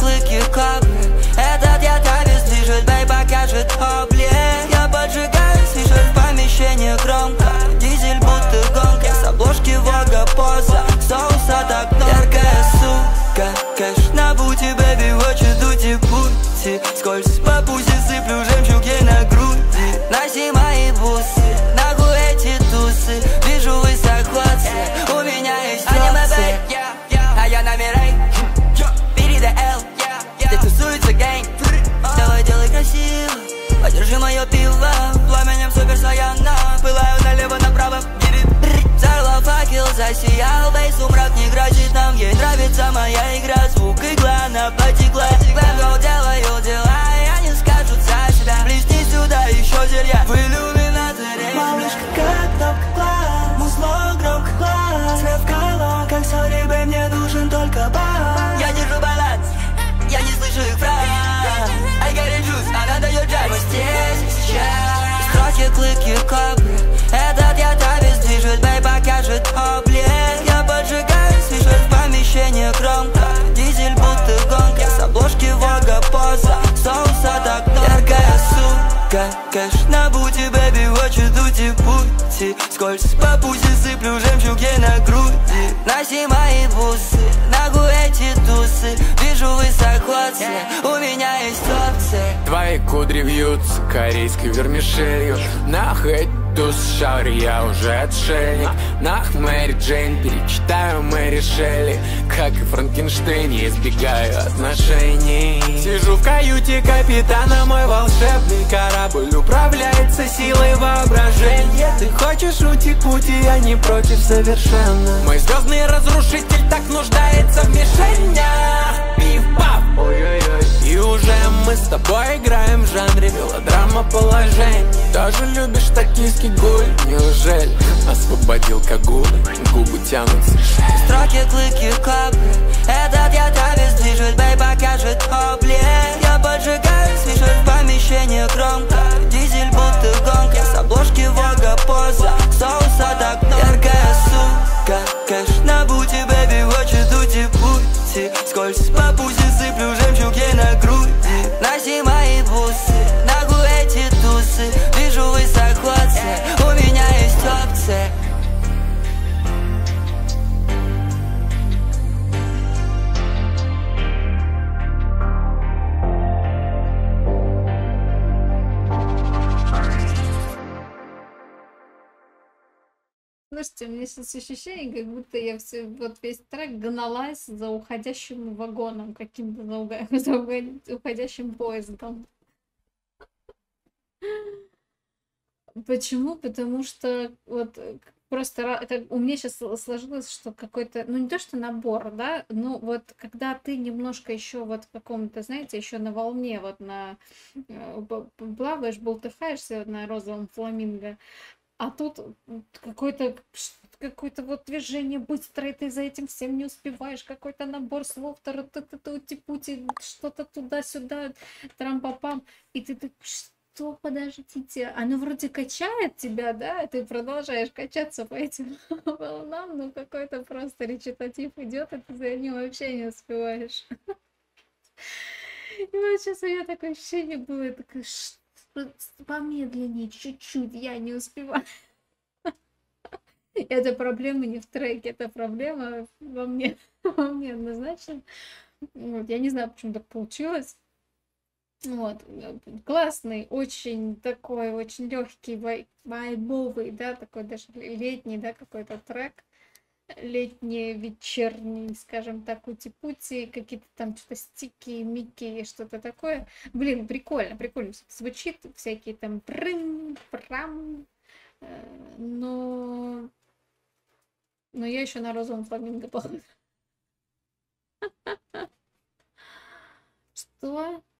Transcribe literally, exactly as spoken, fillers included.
клыки, капли. Этот я тавис движет, бей покажет облик. Я поджигаю, слышишь в помещении громко. Дизель будто гонка, с обложки Вога поза. Соус от окна, яркая сука. Кэш на пути, бэби, очень дути пути. Скользь по пузе, сыплю жемчуги на груди. Носи мои бусы, нахуй эти тусы. Вижу высокоцы, у меня есть опции. А я на Мирей, впереди Л. Здесь тусуется гэнг. Давай делай красиво, подержи мое пиво. Пламенем супер саяна, пылаю налево, направо. Взорвал факел, засиял, весь сумрак не грозит нам. Ей нравится моя игра, звук игла, она потекла. Вэнгол делаю дела, я не скажу за себя. Блесни сюда еще зелья в иллюминаторе. Малышка, как кнопка глаз, музло громко глаз. Свет в колонн, как сори, бэй, мне нужен только бас. Я держу баланс, я не слышу их фраз. I got it juice, она дает джаз. Мы здесь сейчас. Строки, клыки, капли. Этот я тавис движет, бэй, покажет облик. Я поджигаю, слышишь в помещении громко. Дизель будто гонка, с обложки Вога поза. Соус от окна, яркая сука. Кэш на пути, бэби, очень дути пути. Скользь по пузе, сыплю жемчуги на груди. Носи мои бусы, нахуй эти тусы. Вижу высокоцы, у меня есть опции. Твои кудри вьются корейской вермишелью. Нахуй туз шаури, я уже отшельник. Нах, Мэри Джейн, перечитаю Мэри Шелли. Как и Франкенштейн, я избегаю отношений. Сижу в каюте капитана, мой волшебный корабль управляется силой воображения. Ты хочешь ути-пути, я не против совершенно. Мой звездный разрушитель так нуждается в мишенях. Пиф-паф, ой-ой-ой. И уже мы с тобой играем в жанре мелодрама положений. Тоже любишь токийский гуль? Неужели освободил кагулы? Губы тянутся. Строки, клыки, капли. Этот я тавис движет, бэй, покажет облик. Я поджигаю, слышишь в помещении громко. Дизель будто гонка, с обложки Вога поза. Соус от окна, яркая сука. Кэш на пути, бэби, очень дути пути. Скользь по пузе, сыплю жемчуги на груди. Носи мои бусы, нахуй эти тусы. Вижу высокоцы, у меня есть опции. Слушайте, у меня сейчас ощущение, как будто я все, вот весь трек гналась за уходящим вагоном, каким-то за, уга- за уга- уходящим поездом. Почему? Потому что вот э, просто ра- как у меня сейчас сложилось, что какой-то, ну не то что набор, да, но вот когда ты немножко еще вот в каком-то, знаете, еще на волне, вот на э, б- б- плаваешь, болтыхаешься на розовом фламинго, а тут какое-то какое-то вот движение быстрое, ты за этим всем не успеваешь, какой-то набор слов, типути, что-то туда-сюда, трам-пам, и ты так, что, подождите, оно вроде качает тебя, да, ты продолжаешь качаться по этим волнам, ну какой-то просто речитатив идет, и ты за ним вообще не успеваешь. И вот сейчас у меня такое ощущение было, я такая, что помедленнее чуть-чуть, я не успеваю. Это проблема не в треке, это проблема во мне, во мне однозначно. Вот, я не знаю, почему так получилось. Вот, классный, очень такой, очень легкий, вай- вайбовый, да, такой даже летний, да, какой-то трек. Летний, вечерний, скажем так, ути-пути, какие-то там что-то стики, мики, что-то такое. Блин, прикольно, прикольно звучит, всякие там прым, прам, э, но... но я еще на розовом фламинго похожа. Что?